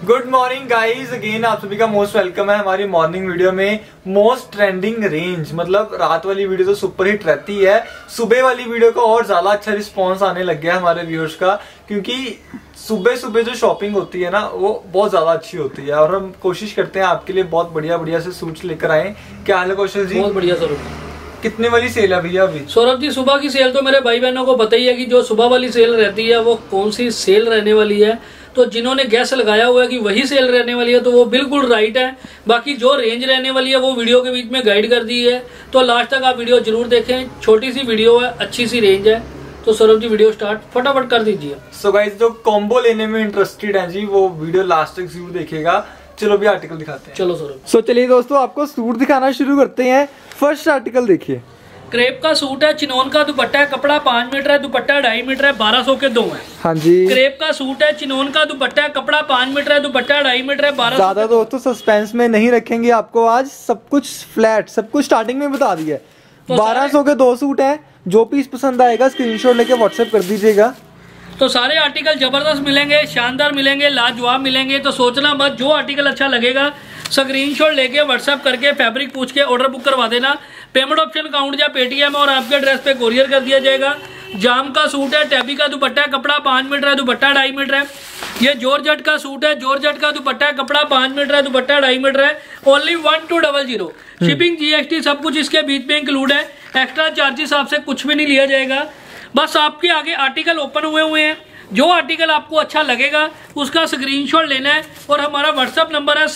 Good morning guys, again आप सभी का मोस्ट वेलकम है हमारी मॉर्निंग वीडियो में। मोस्ट ट्रेंडिंग रेंज, मतलब रात वाली वीडियो तो सुपर हिट रहती है, सुबह वाली वीडियो को और ज्यादा अच्छा रिस्पांस आने लग गया हमारे व्यूअर्स का, क्योंकि सुबह सुबह जो शॉपिंग होती है ना वो बहुत ज्यादा अच्छी होती है और हम कोशिश करते हैं आपके लिए बहुत बढ़िया बढ़िया से सूट्स लेकर आए। क्या हाल है कौशल जी? बहुत बढ़िया सौरभ। कितने वाली सेल है भैया अभी? सौरभ जी सुबह की सेल तो मेरे भाई बहनों को पता ही है कि जो सुबह वाली सेल रहती है वो कौन सी सेल रहने वाली है। तो जिन्होंने गैस लगाया हुआ है कि वही सेल रहने वाली है तो वो बिल्कुल राइट है। बाकी जो रेंज रहने वाली है वो वीडियो के बीच में गाइड कर दी है, तो लास्ट तक आप वीडियो जरूर देखें। छोटी सी वीडियो है, अच्छी सी रेंज है, तो सौरभ जी वीडियो स्टार्ट फटाफट कर दीजिए। सो गाइस, जो कॉम्बो लेने में इंटरेस्टेड है जी वो वीडियो लास्ट तक जरूर देखेगा। चलो भी आर्टिकल दिखाते हैं। चलो सौरभ। सो चलिए दोस्तों, आपको सूट दिखाना शुरू करते हैं। फर्स्ट आर्टिकल देखिए, क्रेप का सूट है, चिनोन का दुपट्टा है, कपड़ा 5 मीटर है, दुपट्टा 2.5 मीटर है, 1200 के 2 है। हाँ जी, क्रेप का सूट है, चिनोन का दुपट्टा है, कपड़ा 5 मीटर है, दुपट्टा 2.5 मीटर है, 1200। ज्यादा दोस्तों सस्पेंस में नहीं रखेंगे आपको, आज सब कुछ फ्लैट, सब कुछ स्टार्टिंग में बता दिया। तो 1200 के 2 सूट है। जो पीस पसंद आएगा स्क्रीनशॉट लेके व्हाट्सएप कर दीजिएगा। तो सारे आर्टिकल जबरदस्त मिलेंगे, शानदार मिलेंगे, लाजवाब मिलेंगे। तो सोचना मत, जो आर्टिकल अच्छा लगेगा स्क्रीनशॉट लेके व्हाट्सएप करके फैब्रिक पूछ के ऑर्डर बुक करवा देना। पेमेंट ऑप्शन अकाउंट या पेटीएम और आपके एड्रेस पे कोरियर कर दिया जाएगा। जाम का सूट है, टैबी का दुपट्टा है, कपड़ा 5 मीटर है, दुपट्टा 2.5 मीटर है। ये जॉर्जेट का सूट है, जॉर्जेट का दुपट्टा है, कपड़ा 5 मीटर है, दुपट्टा 2.5 मीटर है। ओनली 1200। शिपिंग जीएसटी सब कुछ इसके बीच में इंक्लूड है। एक्स्ट्रा चार्जेस आपसे कुछ भी नहीं लिया जाएगा। बस आपके आगे आर्टिकल ओपन हुए हैं। जो आर्टिकल आपको अच्छा लगेगा उसका स्क्रीनशॉट लेना है और हमारा व्हाट्सएप नंबर है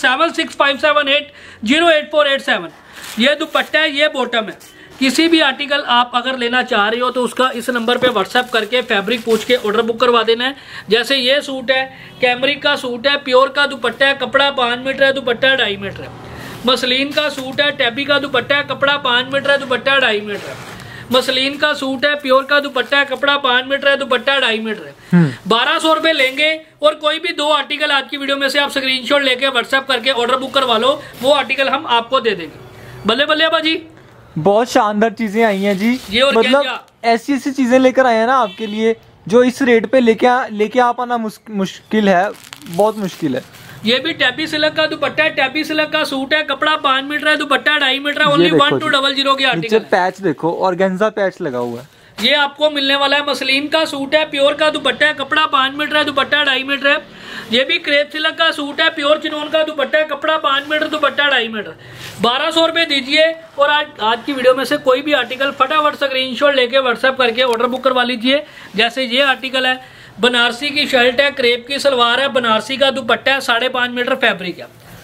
7657808487। ये दुपट्टा है, ये बॉटम है। किसी भी आर्टिकल आप अगर लेना चाह रहे हो तो उसका इस नंबर पे व्हाट्सएप करके फैब्रिक पूछ के ऑर्डर बुक करवा देना है। जैसे ये सूट है, कैमरिक का सूट है, प्योर का दुपट्टा है, कपड़ा 5 मीटर है, दुपट्टा 2.5 मीटर है। मसलिन का सूट है, टैबी का दुपट्टा है, कपड़ा 5 मीटर है, दुपट्टा 2.5 मीटर है। मसलिन का सूट है, प्योर का दुपट्टा है, कपड़ा 5 मीटर है, दुपट्टा 2.5 मीटर है। 1200 रुपए लेंगे और कोई भी 2 आर्टिकल आज की वीडियो में से आप स्क्रीनशॉट लेके व्हाट्सएप करके ऑर्डर बुक करवा लो, वो आर्टिकल हम आपको दे देंगे। बल्ले बल्ले बाजी, बहुत शानदार चीजें आई हैं जी। ये और मतलब ऐसी ऐसी चीजें लेकर आए हैं ना आपके लिए जो इस रेट पे लेके आ पाना मुश्किल है, बहुत मुश्किल है। ये भी टैबी सिल्क का दुपट्टा है, टैबी सिल्क का सूट है, कपड़ा 5 मीटर है, दुपट्टा 2.5 मीटर है। ओनली 1200 की आर्टिकल। पैच देखो, ऑर्गेन्जा पैच लगा हुआ है। ये आपको मिलने वाला है। मसलिन का सूट है, प्योर का दुपट्टा है, कपड़ा 5 मीटर है, दुपट्टा 2.5 मीटर है। ये भी क्रेप सिल्क का सूट है, प्योर चिनोन का दुपट्टा है, कपड़ा 5 मीटर, दुपट्टा 2.5 मीटर। 1200 रुपए दीजिए और आज की वीडियो में से कोई भी आर्टिकल फटाफट स्क्रीनशॉट लेके व्हाट्सएप करके ऑर्डर बुक करवा लीजिए। जैसे ये आर्टिकल है, बनारसी की शर्ट है, क्रेप की सलवार है, बनारसी का दुपट्टा है, 5.5 मीटर फैब्रिक है।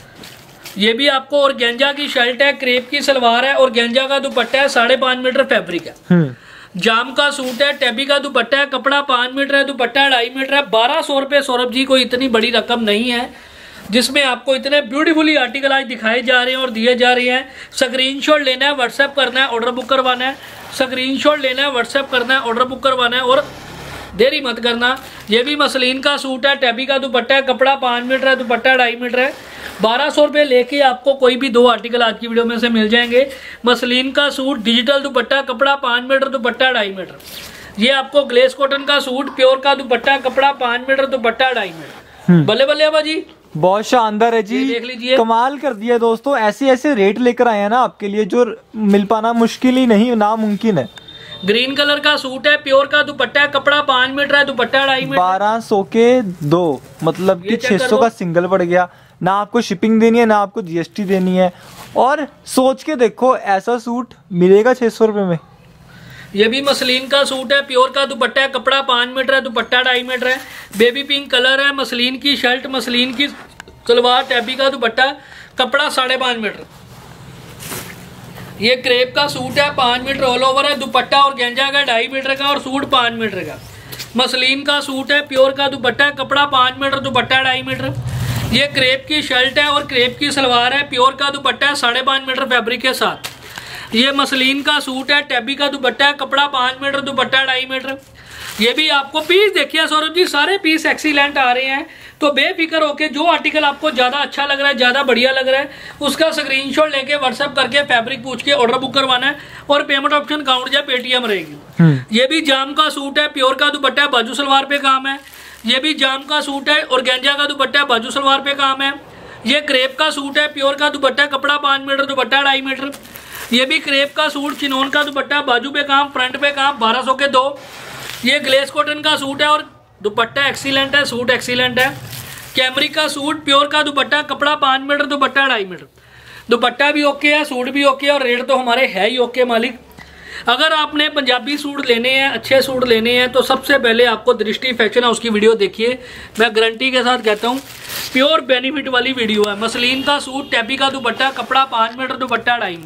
ये भी आपको और गेंजा की शर्ट है, क्रेप की सलवार है और गेंजा का दुपट्टा है, 5.5 मीटर फैब्रिक है। जाम का सूट है, टैबी का दुपट्टा है, कपड़ा 5 मीटर है, दुपट्टा 2.5 मीटर है। 1200 रुपए सौरभ जी कोई इतनी बड़ी रकम नहीं है जिसमें आपको इतने ब्यूटीफुली आर्टिकल आज दिखाए जा रहे हैं और दिए जा रहे हैं। स्क्रीनशॉट लेना है, व्हाट्सएप करना है, ऑर्डर बुक करवाना है। स्क्रीनशॉट लेना है, व्हाट्सएप करना है, ऑर्डर बुक करवाना है और देरी मत करना। ये भी मसलिन का सूट है, टैबी का दुपट्टा है, कपड़ा 5 मीटर है, दुपट्टा 2.5 मीटर है। 1200 रुपए लेके आपको कोई भी 2 आर्टिकल आज की वीडियो में से मिल जाएंगे। मसलिन का सूट, डिजिटल दुपट्टा, कपड़ा 5 मीटर, दुपट्टा 2.5 मीटर। ये आपको ग्लेस कॉटन का सूट, प्योर का दुपट्टा, कपड़ा 5 मीटर, दुपट्टा 2.5 मीटर। बल्ले बल्ले बाजी, बहुत शानदार है जी, देख लीजिए, कमाल कर दिया दोस्तों। ऐसे ऐसे रेट लेकर आए हैं ना आपके लिए जो मिल पाना मुश्किल ही नहीं, नामुमकिन है। ग्रीन कलर का सूट है, प्योर का दुपट्टा है, कपड़ा 5 मीटर है, दुपट्टा 2.5 मीटर। 1200 के 2, मतलब कि 600 का सिंगल पड़ गया। ना आपको शिपिंग देनी है, ना आपको जीएसटी देनी है। और सोच के देखो, ऐसा सूट मिलेगा 600 रुपए में। ये भी मसलिन का सूट है, प्योर का दुपट्टा है, कपड़ा 5 मीटर है, दुपट्टा 2.5 मीटर है। बेबी पिंक कलर है, मसलिन की शर्ट, मसलिन की सलवार, टैबी का दुपट्टा, कपड़ा 5.5 मीटर। ये क्रेप का सूट है, 5 मीटर ऑल ओवर है, दुपट्टा और गेंजा का 2.5 मीटर का और सूट 5 मीटर का। मसलिन का सूट है, प्योर का दुपट्टा है, कपड़ा 5 मीटर, दुपट्टा 2.5 मीटर। ये क्रेप की शर्ट है और क्रेप की सलवार है, प्योर का दुपट्टा है, 5.5 मीटर फैब्रिक के साथ। ये मसलिन का सूट है, टैबी का दुपट्टा है, कपड़ा 5 मीटर, दुपट्टा 2.5 मीटर। ये भी आपको पीस देखिए सौरभ जी, सारे पीस एक्सीलेंट आ रहे हैं। तो बेफिक्र होके जो आर्टिकल आपको ज्यादा अच्छा लग रहा है, ज्यादा बढ़िया लग रहा है, उसका स्क्रीनशॉट लेके व्हाट्सएप करके फैब्रिक पूछ के ऑर्डर बुक करवाना है और पेमेंट ऑप्शन अकाउंट या पेटीएम रहेगी। ये भी जाम का सूट है, प्योर का दुपट्टा है, बाजू सलवार पे काम है। ये भी जाम का सूट है, ऑर्गेंजा का दुपट्टा है, बाजू सलवार पे काम है। ये क्रेप का सूट है, प्योर का दुपट्टा, कपड़ा 5 मीटर, दुपट्टा 2.5 मीटर। ये भी क्रेप का सूट, चिनोन का दुपट्टा, बाजू पे काम, फ्रंट पे काम, 1200 के 2। ये ग्लेस कॉटन का सूट है और दुपट्टा एक्सीलेंट है, सूट एक्सीलेंट है। कैमरिक का सूट, प्योर का दुपट्टा, कपड़ा 5 मीटर, दुपट्टा 2.5 मीटर। दुपट्टा भी ओके है, सूट भी ओके है और रेट तो हमारे है ही ओके मालिक। अगर आपने पंजाबी सूट लेने हैं, अच्छे सूट लेने हैं, तो सबसे पहले आपको दृष्टि फैशन हाउस की वीडियो देखिए। मैं गारंटी के साथ कहता हूँ प्योर बेनिफिट वाली वीडियो है। मसलिन का सूट, टैबी का दुपट्टा, कपड़ा 5 मीटर, दुपट्टा 2.5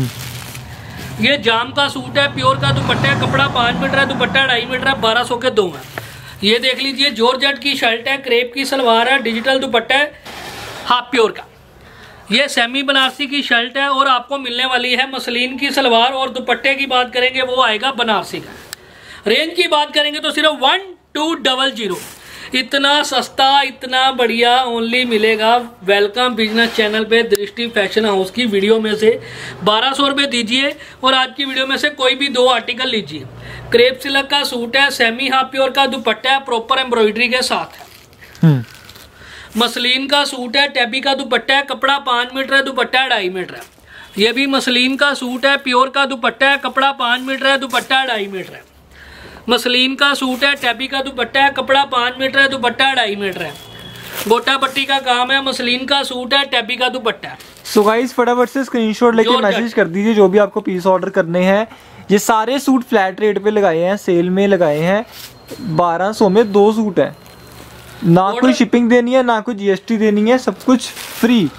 मीटर। ये जाम का सूट है, प्योर का दुपट्टा है, कपड़ा 5 मीटर है, दुपट्टा 2.5 मीटर है, 1200 के 2 है। ये देख लीजिए, जॉर्जेट की शर्ट है, क्रेप की सलवार है, डिजिटल दुपट्टा है, हाफ प्योर का। ये सेमी बनारसी की शर्ट है और आपको मिलने वाली है मसलिन की सलवार। और दुपट्टे की बात करेंगे वो आएगा बनारसी का। रेंज की बात करेंगे तो सिर्फ 1200। इतना सस्ता, इतना बढ़िया ओनली मिलेगा वेलकम बिजनेस चैनल पे दृष्टि फैशन हाउस की वीडियो में से। 1200 रुपये दीजिए और आज की वीडियो में से कोई भी 2 आर्टिकल लीजिए। क्रेप सिल्क का सूट है, सेमी हाफ प्योर का दुपट्टा है, प्रॉपर एम्ब्रॉयडरी के साथ है। मसलिन का सूट है, टैबी का दुपट्टा है, कपड़ा 5 मीटर है, दुपट्टा 2.5 मीटर है। ये भी मसलिन का सूट है, प्योर का दुपट्टा है, कपड़ा 5 मीटर है, दुपट्टा 2.5 मीटर है। मसलिन का सूट है, टैबी का दुपट्टा है, कपड़ा 5 मीटर है, दुपट्टा 2.5 मीटर है। गोटा पट्टी का काम है, मसलिन का सूट है, टैबी का दुपट्टा है। सो गाइस फटाफट से स्क्रीनशॉट लेके मैसेज कर दीजिए जो भी आपको पीस ऑर्डर करने हैं। ये सारे सूट फ्लैट रेट पे लगाए हैं, सेल में लगाए हैं। 1200 में 2 सूट है, ना कोई शिपिंग देनी है, ना कोई जीएसटी देनी है, सब कुछ फ्री।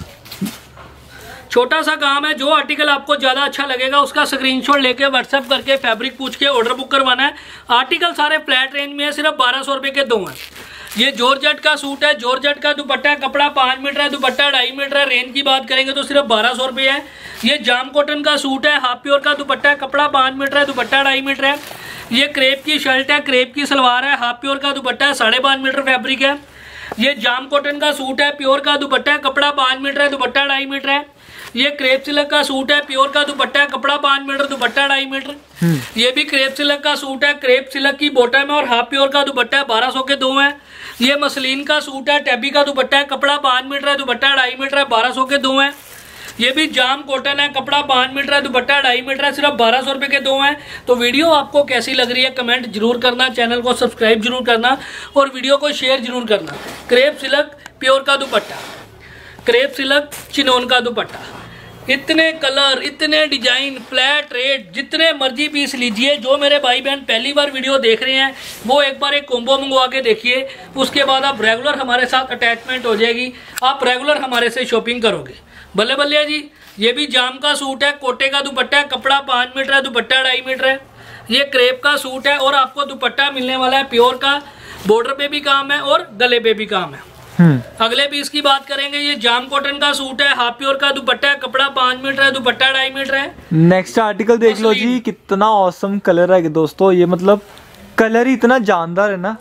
छोटा सा काम है, जो आर्टिकल आपको ज्यादा अच्छा लगेगा उसका स्क्रीनशॉट लेके व्हाट्सएप करके फैब्रिक पूछ के ऑर्डर बुक करवाना है। आर्टिकल सारे फ्लैट रेंज में है, सिर्फ 1200 रुपए के 2 हैं। ये जॉर्जेट का सूट है, जॉर्जेट का दुपट्टा है, कपड़ा 5 मीटर है, दुपट्टा 2.5 मीटर है। रेंज की बात करेंगे तो सिर्फ 1200 रुपये है। ये जाम कॉटन का सूट है, हाफ प्योर का दुपट्टा है, कपड़ा 5 मीटर है, दुपट्टा 2.5 मीटर है। ये क्रेप की शर्ट है, क्रेप की सलवार है, हाफ प्योर का दुपट्टा है, 5.5 मीटर फैब्रिक है। ये जाम कॉटन का सूट है, प्योर का दुपट्टा है, कपड़ा 5 मीटर है, दुपट्टा 2.5 मीटर है। ये क्रेप सिल्क का सूट है, प्योर का दुपट्टा है, कपड़ा 5 मीटर, दुपट्टा 2.5 मीटर। ये भी क्रेप सिल्क का सूट है, क्रेप सिल्क की बॉटम है और हाफ प्योर का दुपट्टा है, 1200 के 2 है। ये मसलिन का सूट है, टैबी का दुपट्टा है, कपड़ा 5 मीटर है, दुपट्टा 2.5 मीटर है, 1200 के 2 है। ये भी जाम कॉटन है, कपड़ा 5 मीटर है, दुपट्टा 2.5 मीटर है, सिर्फ 1200 रुपए के 2 हैं। तो वीडियो आपको कैसी लग रही है कमेंट जरूर करना, चैनल को सब्सक्राइब जरूर करना और वीडियो को शेयर जरूर करना। क्रेप सिल्क प्योर का दुपट्टा, क्रेप सिल्क चिनोन का दुपट्टा, इतने कलर, इतने डिजाइन, फ्लैट रेट, जितने मर्जी पीस लीजिए। जो मेरे भाई बहन पहली बार वीडियो देख रहे हैं वो एक बार एक कॉम्बो मंगवा के देखिए, उसके बाद आप रेगुलर हमारे साथ अटैचमेंट हो जाएगी, आप रेगुलर हमारे से शॉपिंग करोगे। बल्ले बल्ले जी। ये भी जाम का सूट है, कोटे का दुपट्टा है, कपड़ा 5 मीटर है, दुपट्टा 2.5 मीटर है। ये क्रेप का सूट है और आपको दुपट्टा मिलने वाला है प्योर का, बॉर्डर पे भी काम है और गले पे भी काम है। अगले पीस की बात करेंगे, ये जाम कॉटन का सूट है, हाफ प्योर का दुपट्टा है, कपड़ा 5 मीटर है, दुपट्टा 2.5 मीटर है। नेक्स्ट आर्टिकल देख लो जी, कितना औसम कलर है दोस्तों। ये मतलब कलर ही इतना जानदार है ना।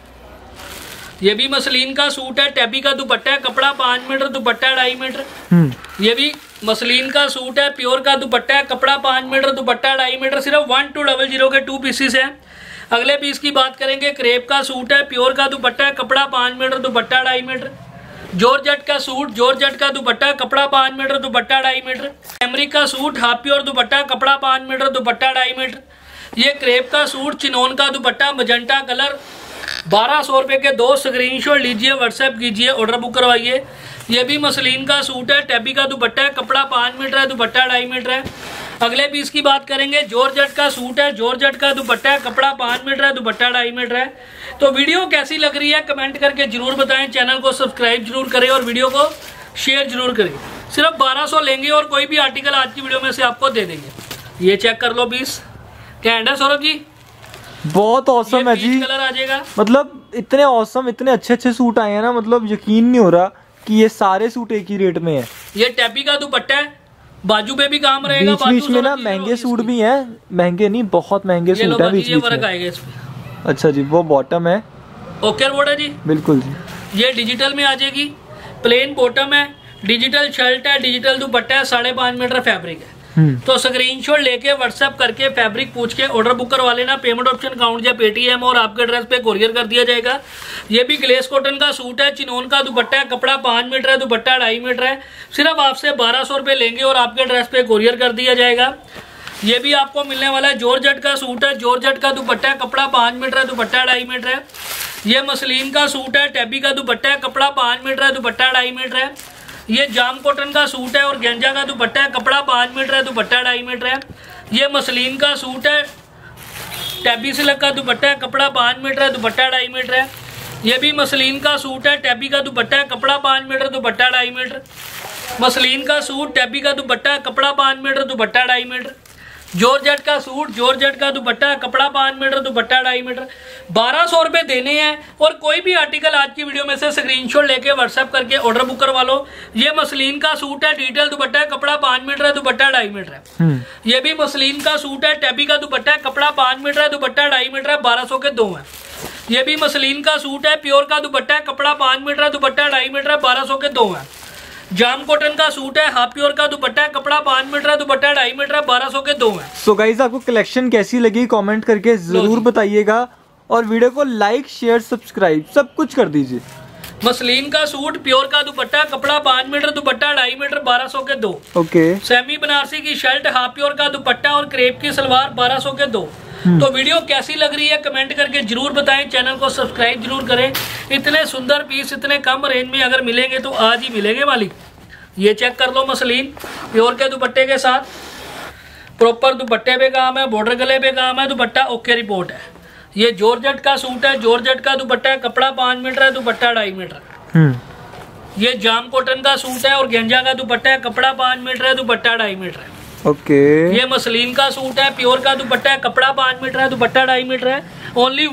ये भी मसलिन का सूट है, टैबी का दुपट्टा है, कपड़ा 5 मीटर, दुपट्टा 2.5 मीटर। ये भी मसलिन का सूट है, प्योर का दुपट्टा है, कपड़ा 5 मीटर, दुपट्टा 2.5 मीटर। सिर्फ 1200 के 2 पीसेस है। अगले पीस की बात करेंगे, क्रेप का सूट है, प्योर का दुपट्टा है, कपड़ा 5 मीटर, दुपट्टा 2.5 मीटर। जॉर्जेट का सूट, जॉर्जेट का दुपट्टा, कपड़ा 5 मीटर, दुपट्टा 2.5 मीटर। कैमरिक का सूट, हाफ प्योर दुपट्टा, कपड़ा 5 मीटर, दुपट्टा 2.5 मीटर। ये क्रेप का सूट, चिनोन का दुपट्टा, मजंटा कलर, 1200 रुपए के 2। स्क्रीनशॉट लीजिए, व्हाट्सएप कीजिए, ऑर्डर बुक करवाइए। ये भी मसलिन का सूट है, टैबी का दुपट्टा है, कपड़ा 5 मीटर है, दुपट्टा 2.5 मीटर है। अगले पीस की बात करेंगे, जॉर्जेट का सूट है, जॉर्जेट का दुपट्टा है, कपड़ा 5 मीटर है, दुपट्टा 2.5 मीटर है। तो वीडियो कैसी लग रही है कमेंट करके जरूर बताएं, चैनल को सब्सक्राइब जरूर करें और वीडियो को शेयर जरूर करें। सिर्फ 1200 लेंगे और कोई भी आर्टिकल आज की वीडियो में से आपको दे देंगे। ये चेक कर लो पीस, क्या है सौरभ जी? बहुत औसम है जी। कलर आ जाएगा, मतलब इतने औसम, इतने अच्छे अच्छे सूट आए हैं ना, मतलब यकीन नहीं हो रहा कि ये सारे सूट एक ही रेट में है। ये टैबी का दुपट्टा है, बाजू पे भी काम रहेगा। बीच बीच में ना महंगे सूट भी हैं, महंगे नहीं बहुत महंगे सूट है बीच बीच में। आएगा इसमें। अच्छा जी, वो बॉटम है, ओके बोर्ड है जी, बिल्कुल जी। ये डिजिटल में आ जाएगी, प्लेन बॉटम है, डिजिटल शर्ट है, डिजिटल दुपट्टा है, 5.5 मीटर फैब्रिक है। तो स्क्रीनशॉट लेके व्हाट्सएप करके फैब्रिक पूछ के ऑर्डर बुक करवा लेना। पेमेंट ऑप्शन अकाउंट या पेटीएम और आपके एड्रेस पे कोरियर कर दिया जाएगा। ये भी ग्लेस कॉटन का सूट है, चिनोन का दुपट्टा है, कपड़ा 5 मीटर है, दुपट्टा 2.5 मीटर है। सिर्फ आपसे 1200 रुपये लेंगे और आपके एड्रेस पे कोरियर कर दिया जाएगा। ये भी आपको मिलने वाला है जॉर्जेट का सूट है, जॉर्जेट का दुपट्टा है, कपड़ा 5 मीटर है, दुपट्टा 2.5 मीटर है। ये मसलिन का सूट है, टैबी का दुपट्टा है, कपड़ा 5 मीटर है, दुपट्टा 2.5 मीटर है। ये जाम कॉटन का सूट है और गेंजा का दुपट्टा है, कपड़ा 5 मीटर है, दुपट्टा 2.5 मीटर है। ये मसलिन का सूट है, टैबी सिल्क का दुपट्टा है, कपड़ा 5 मीटर है, दुपट्टा 2.5 मीटर है। ये भी मसलिन का सूट है, टैबी का दुपट्टा है, कपड़ा 5 मीटर, दुपट्टा 2.5 मीटर। मसलिन का सूट, टैबी का दुपट्टा है, कपड़ा 5 मीटर, दुपट्टा 2.5 मीटर। जॉर्जेट का सूट, जॉर्जेट का दुपट्टा, कपड़ा 5 मीटर, दुपट्टा 2.5 मीटर। 1200 रुपये देने हैं और कोई भी आर्टिकल आज की वीडियो में से स्क्रीनशॉट लेके व्हाट्सएप करके ऑर्डर बुक करवा लो। ये मसलिन का सूट है, डिटेल दुपट्टा है, कपड़ा 5 मीटर है, दुपट्टा 2.5 मीटर है। ये भी मसलिन का सूट है, टैबी का दुपट्टा है, कपड़ा 5 मीटर है, दुपट्टा 2.5 मीटर है। 1200 के 2 हैं। ये भी मसलिन का सूट है, प्योर का दुपट्टा है, कपड़ा 5 मीटर है, दुपट्टा 2.5 मीटर है। 1200 के 2 हैं। जाम कॉटन का सूट है, हाफ प्योर का दुपट्टा है, कपड़ा 5 मीटर है, दुपट्टा 2.5 मीटर है। 1200 के 2 हैं। सो गाइस, आपको कलेक्शन कैसी लगी कमेंट करके जरूर बताइएगा और वीडियो को लाइक शेयर सब्सक्राइब सब कुछ कर दीजिए। मसलिन का सूट, प्योर का दुपट्टा, कपड़ा 5 मीटर, दुपट्टा 2.5 मीटर। 1200 के 2। ओके। सेमी बनारसी की शर्ट, हाफ प्योर का दुपट्टा और क्रेप की सलवार। 1200 के 2। तो वीडियो कैसी लग रही है कमेंट करके जरूर बताएं। चैनल को सब्सक्राइब जरूर करें। इतने सुंदर पीस इतने कम रेंज में अगर मिलेंगे तो आज ही मिलेंगे मालिक। ये चेक कर लो, मसलिन प्योर के दुपट्टे के साथ, प्रॉपर दुपट्टे पे काम है, बॉर्डर गले पे काम है, दुपट्टा ओके रिपोर्ट है। ये जॉर्जेट का सूट है, जॉर्जेट का दुपट्टा है, कपड़ा 5 मीटर है, दुपट्टा 2.5 मीटर। ये जाम कॉटन का सूट है और गेंजा का दुपट्टा है, कपड़ा 5 मीटर है, दुपट्टा 2.5 मीटर है। ओके। ये मसलिन का सूट है, प्योर का दुपट्टा है, कपड़ा 5 मीटर है, दुपट्टा 2.5 मीटर है। ओनली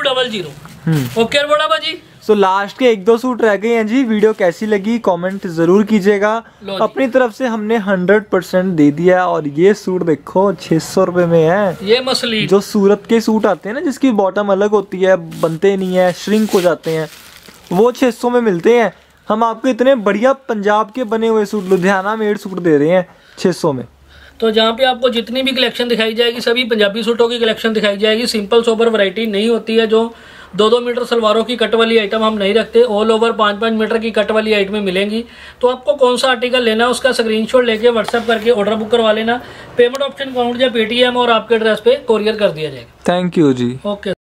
1200। ओके बोला बाजी। सो लास्ट के 1-2 सूट रह गए हैं जी। वीडियो कैसी लगी कमेंट जरूर कीजिएगा। अपनी तरफ से हमने 100% दे दिया। और ये सूट देखो 600 रुपए में है। ये मसलिन जो सूरत के सूट आते हैं ना, जिसकी बॉटम अलग होती है, बनते नहीं है, श्रिंक हो जाते हैं, वो 600 में मिलते हैं। हम आपको इतने बढ़िया पंजाब के बने हुए सूट, लुधियाना मेड सूट दे रहे हैं 600 में। तो जहाँ पे आपको जितनी भी कलेक्शन दिखाई जाएगी सभी पंजाबी सूटों की कलेक्शन दिखाई जाएगी। सिंपल सोबर वैरायटी नहीं होती है। जो 2-2 मीटर सलवारों की कट वाली आइटम हम नहीं रखते। ऑल ओवर 5-5 मीटर की कट वाली आइटमें मिलेंगी। तो आपको कौन सा आर्टिकल लेना है उसका स्क्रीनशॉट लेके व्हाट्सएप करके ऑर्डर बुक करवा लेना। पेमेंट ऑप्शन अकाउंट या पेटीएम और आपके एड्रेस पे कोरियर कर दिया जाएगा। थैंक यू जी। ओके।